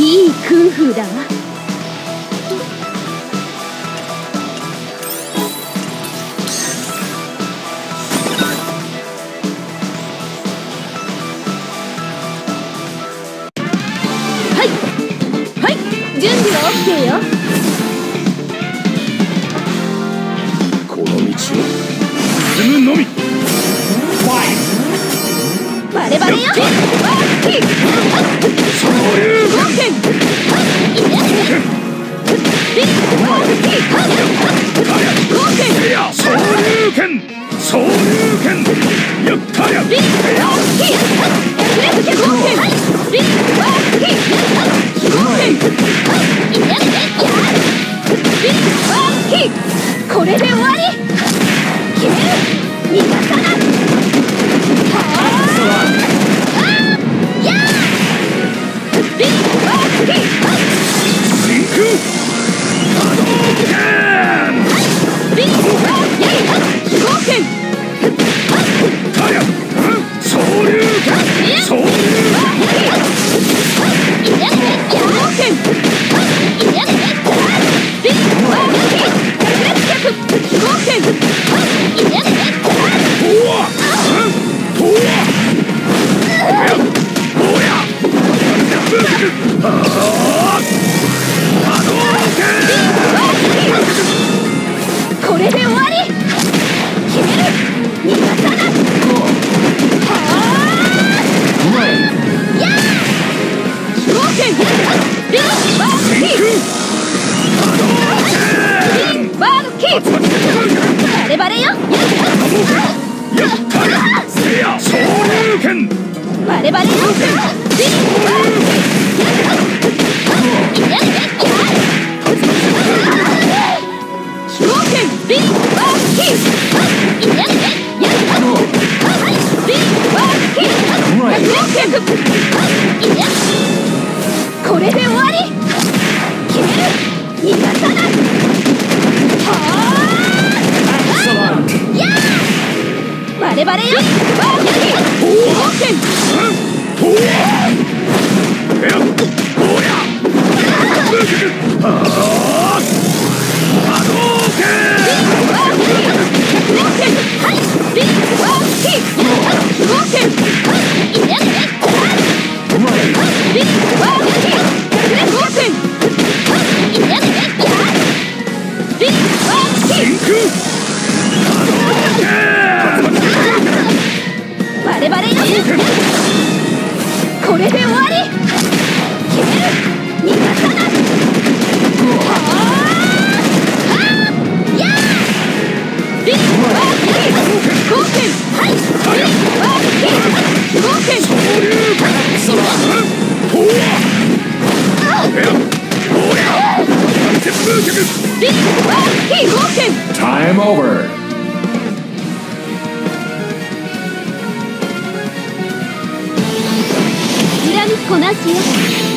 いいクンフーだわ。はいはい、準備は OK よ。 この道を進むのみ。 バレバレよ。 昇竜拳。昇竜拳。昇竜拳。やったや。 これで終わり。決める。逃がさない。これで終わり。決める。逃がさない。バレバレよ。バレバレよ。これで終わり。決める。逃がさない。バレバレよ。バレバレよ。これで終わり。決める。逃がさない。 Time over. 恨みっこなしよ。